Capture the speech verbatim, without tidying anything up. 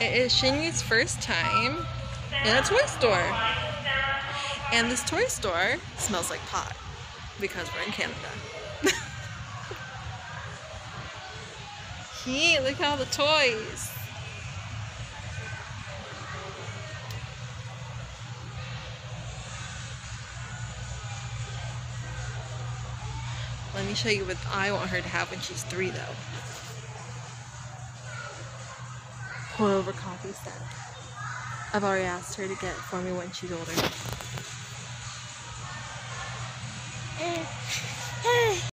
It is Shingy's first time in a toy store. And this toy store smells like pot because we're in Canada. He, look at all the toys. Let me show you what I want her to have when she's three though. Pour over coffee set. I've already asked her to get it for me when she's older.